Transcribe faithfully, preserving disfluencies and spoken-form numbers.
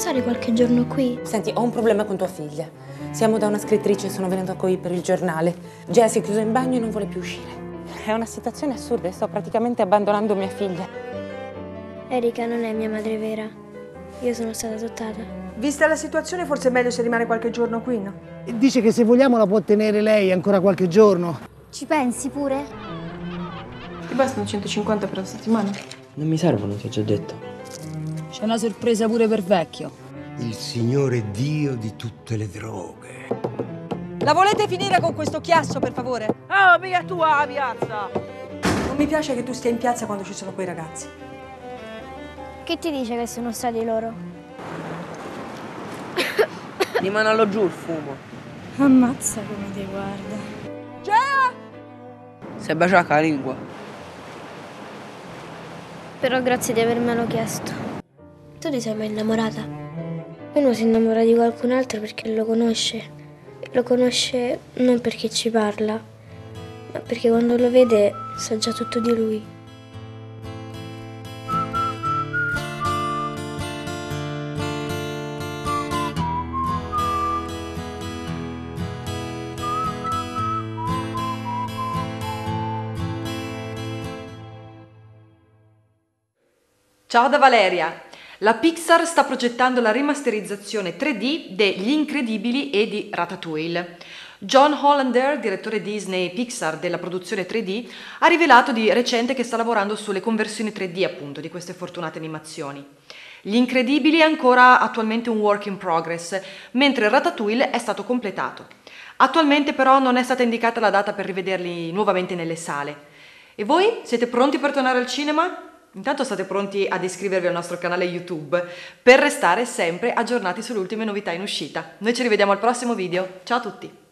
stare qualche giorno qui? Senti, ho un problema con tua figlia. Siamo da una scrittrice e sono venuta qui per il giornale. Jess è chiusa in bagno e non vuole più uscire. È una situazione assurda e sto praticamente abbandonando mia figlia. Erika non è mia madre vera. Io sono stata adottata. Vista la situazione, forse è meglio se rimane qualche giorno qui, no? Dice che se vogliamo la può tenere lei ancora qualche giorno. Ci pensi pure? Ti bastano centocinquanta per la settimana? Non mi servono, ti ho già detto. C'è una sorpresa pure per vecchio. Il Signore Dio di tutte le droghe. La volete finire con questo chiasso, per favore? Oh, mica tu alla piazza! Non mi piace che tu stia in piazza quando ci sono quei ragazzi. Che ti dice che sono stati loro? Rimanalo giù il fumo. Ammazza come ti guarda. Gea! Se bacia la lingua. Però grazie di avermelo chiesto. Tu ti sei mai innamorata? Uno si innamora di qualcun altro perché lo conosce. Lo conosce non perché ci parla, ma perché quando lo vede sa già tutto di lui. Ciao da Valeria! La Pixar sta progettando la rimasterizzazione tre D degli Incredibili e di Ratatouille. John Hollander, direttore Disney Pixar della produzione tre D, ha rivelato di recente che sta lavorando sulle conversioni tre D appunto di queste fortunate animazioni. Gli Incredibili è ancora attualmente un work in progress, mentre Ratatouille è stato completato. Attualmente però non è stata indicata la data per rivederli nuovamente nelle sale. E voi siete pronti per tornare al cinema? Intanto state pronti ad iscrivervi al nostro canale YouTube per restare sempre aggiornati sulle ultime novità in uscita. Noi ci rivediamo al prossimo video. Ciao a tutti!